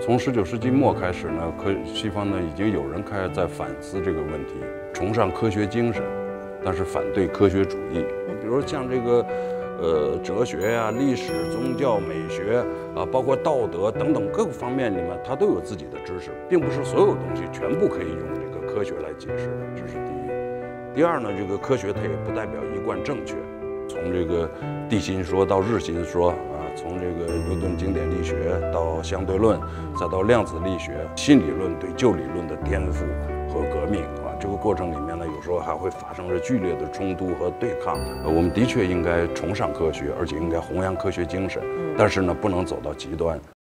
从19世纪末开始呢，西方呢已经有人开始在反思这个问题，崇尚科学精神，但是反对科学主义。比如像这个，哲学呀、历史、宗教、美学啊，包括道德等等各个方面里面，它都有自己的知识，并不是所有东西全部可以用这个科学来解释，这是第一。第二呢，这个科学它也不代表一贯正确，从这个地心说到日心说。从这个牛顿经典力学到相对论，再到量子力学，新理论对旧理论的颠覆和革命啊，这个过程里面呢，有时候还会发生着剧烈的冲突和对抗。我们的确应该崇尚科学，而且应该弘扬科学精神，但是呢，不能走到极端。